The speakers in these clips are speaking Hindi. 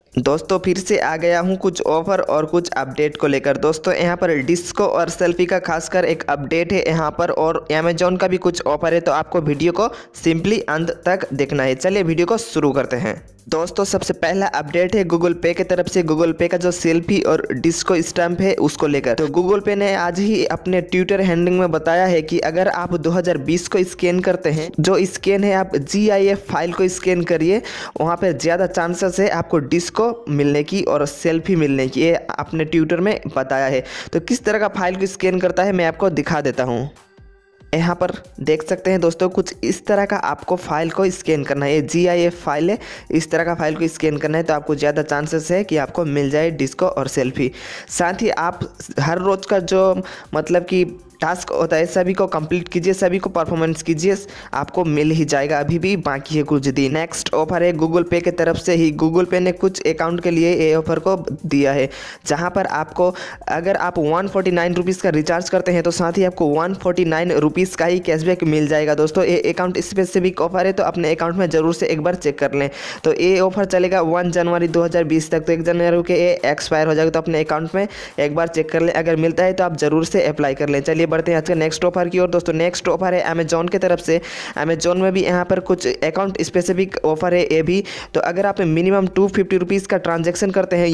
दोस्तों फिर से आ गया हूँ कुछ ऑफर और कुछ अपडेट को लेकर। दोस्तों यहाँ पर डिस्को और सेल्फी का खासकर एक अपडेट है यहाँ पर, और अमेजोन का भी कुछ ऑफर है, तो आपको वीडियो को सिंपली अंत तक देखना है। चलिए वीडियो को शुरू करते हैं। दोस्तों सबसे पहला अपडेट है गूगल पे की तरफ से। गूगल पे का जो सेल्फी और डिस्को स्टैम्प है उसको लेकर, तो गूगल पे ने आज ही अपने ट्विटर हैंडलिंग में बताया है कि अगर आप 2020 को स्कैन करते हैं, जो स्कैन है आप GIF फाइल को स्कैन करिए, वहाँ पर ज़्यादा चांसेस है आपको डिस्को मिलने की और सेल्फी मिलने की, ये अपने ट्विटर में बताया है। तो किस तरह का फाइल को स्कैन करता है मैं आपको दिखा देता हूँ। यहाँ पर देख सकते हैं दोस्तों, कुछ इस तरह का आपको फाइल को स्कैन करना है। ये GIF फाइल है, इस तरह का फाइल को स्कैन करना है, तो आपको ज़्यादा चांसेस है कि आपको मिल जाए डिस्को और सेल्फी। साथ ही आप हर रोज़ का जो मतलब कि टास्क होता है सभी को कंप्लीट कीजिए, सभी को परफॉर्मेंस कीजिए, आपको मिल ही जाएगा। अभी भी बाकी है कुछ दिन। नेक्स्ट ऑफर है गूगल पे की तरफ से ही। गूगल पे ने कुछ अकाउंट के लिए ये ऑफर को दिया है, जहां पर आपको अगर आप 149 रुपीज़ का रिचार्ज करते हैं तो साथ ही आपको 149 रुपीज़ का ही कैशबैक मिल जाएगा। दोस्तों ये अकाउंट स्पेसिफिक ऑफर है, तो अपने अकाउंट में ज़रूर से एक बार चेक कर लें। तो ये ऑफर चलेगा 1 जनवरी 2020 तक, तो 1 जनवरी के ये एक्सपायर हो जाएगा। तो अपने अकाउंट में एक बार चेक कर लें, अगर मिलता है तो आप ज़रूर से अप्लाई कर लें। चलिए बढ़ते हैं आज के नेक्स्ट ऑफर की ओर। दोस्तों नेक्स्ट ऑफर है अमेजोन की तरफ से। अमेजोन में भी यहाँ पर कुछ अकाउंट स्पेसिफिक ऑफर है ये भी। तो अगर आप मिनिमम 250 रुपीज़ का ट्रांजैक्शन करते हैं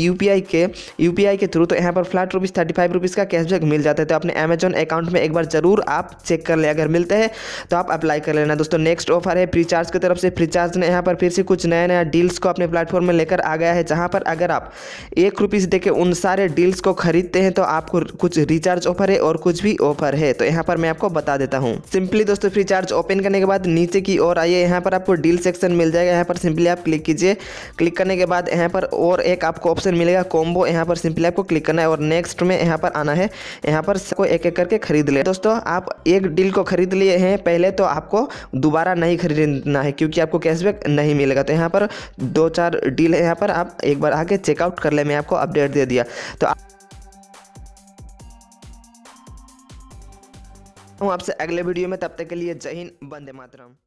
यूपीआई के थ्रू, तो यहाँ पर फ्लैट ₹35 का कैशबैक मिल जाता है। तो अपने अमेजोन अकाउंट में एक बार जरूर आप चेक कर लें, अगर मिलता है तो आप अप्लाई कर लेना। दोस्तों नेक्स्ट ऑफर है फ्रीचार्ज की तरफ से। फ्रीचार्ज ने यहाँ पर फिर से कुछ नया नया डील्स को अपने प्लेटफॉर्म में लेकर आ गया है, जहाँ पर अगर आप ₹1 देके उन सारे डील्स को खरीदते हैं तो आपको कुछ रिचार्ज ऑफर है और कुछ भी ऑफर है। तो यहाँ पर मैं आपको बता देता हूँ। सिंपली दोस्तों फ्री चार्ज ओपन करने के बाद नीचे की ओर आइए, यहाँ पर आपको डील सेक्शन मिल जाएगा। यहाँ पर सिंपली आप क्लिक कीजिए। क्लिक करने के बाद यहाँ पर और एक आपको ऑप्शन मिलेगा कॉम्बो, यहाँ पर सिंपली आपको क्लिक करना है और नेक्स्ट में यहाँ पर आना है। यहाँ पर सबको एक एक करके खरीद ले। दोस्तों आप एक डील को खरीद लिए हैं पहले, तो आपको दोबारा नहीं खरीदना है क्योंकि आपको कैशबैक नहीं मिलेगा। तो यहाँ पर 2-4 डील है, यहाँ पर आप एक बार आके चेकआउट कर ले। मैं आपको अपडेट दे दिया। तो हूँ आपसे अगले वीडियो में, तब तक के लिए जय हिंद, वंदे मातरम।